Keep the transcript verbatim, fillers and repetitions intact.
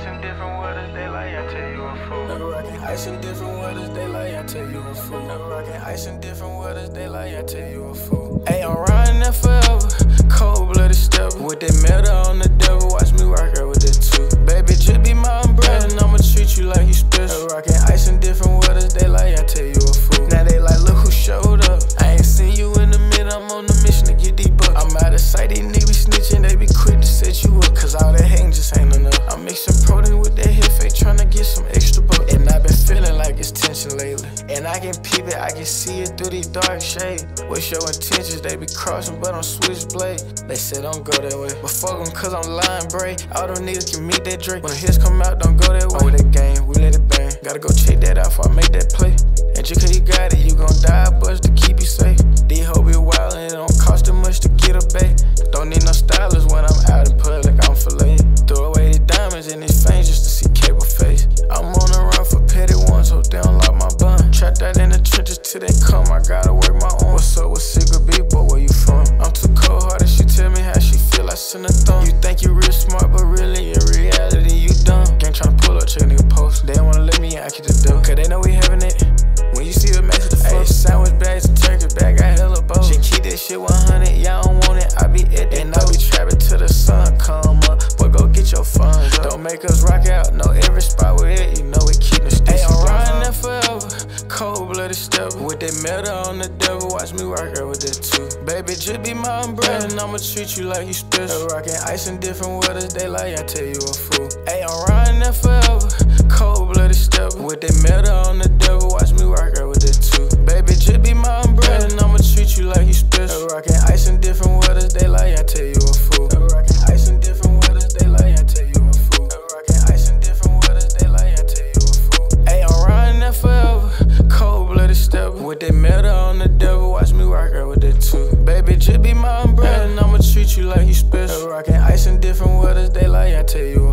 ice in different waters, they like I tell you a fool. Never rockin' ice in different waters, they like I tell you a fool. Never rockin' ice in different waters, they like I tell you a fool. Hey, I'm riding that forever, cold-blooded stepper. With that metal on the devil, watch me rock out with that too. Baby, just be my umbrella, and I'ma treat you like you special. Never rockin' ice in different waters, they like I tell you a fool. Now they like, look who showed up. I ain't seen you in the minute, I'm on the mission to get these bucks. I'm out of sight, these niggas be snitching, they be quick to set you up. Cause all that hating just ain't enough. I'm mixing protein with that head fake, tryna get some extra buck. And I been feeling like it's tension lately. And I can peep it, I can see it through these dark shades. What's your intentions? They be crossing, but I'm switchblade. They said don't go that way, but fuck them cause I'm lying brave. All them niggas can meet that Drake. When the hits come out, don't go that way. Oh, that game, we let it bang. Gotta go check that out before I make that play. And just cause you got it, you gon' die, bust to keep you safe. These hoes be wild and it don't cost too much to get a bait. Don't need no stylist when I'm out in public, I'm filleted. Throw away the diamonds in his fangs just to see cable face. I'm on the run for petty ones, so they don't lock my bun. Trapped out in the trenches till they come, I gotta work my own. What's up with Secret B, boy, where you from? I'm too cold-hearted, she tell me how she feel, I send a thumb. You think you real smart, but really in reality you dumb. Gang tryna pull up, check a nigga post. They don't wanna let me out, keep the dough, cause they know we having it. When you see a message, ayy, sandwich bags and turkey bag, I hella both. She keep that shit one hundred, y'all don't want it, I be at that. And I be trapping till the sun come up, but go get your funds up. Don't make us rock out, know every spot we're at, you know we keep the sticks. Ayy, I'm riding that forever, cold-blooded stepper. With that metal on the devil, watch me rock out with that too. Baby, just be my umbrella, and I'ma treat you like you special. Rockin' ice in different waters, they like I tell you a fool. Ayy, I'm riding that forever, cold-blooded stepper. With that metal on the devil, watch me rock out with that too. Baby, just be my umbrella, and I'ma treat you like you special. Rockin' ice in different waters, they like I tell you a fool. Rockin' ice in different waters, they like I tell you a fool. Rockin' ice in different waters, they like I tell you a fool. Ayy, I'm riding that forever, cold-blooded stepper. With that metal on the devil, watch me rock out with that too. Baby, just be my umbrella, and I'ma treat you like you special. Rockin' ice in different waters, they like I tell you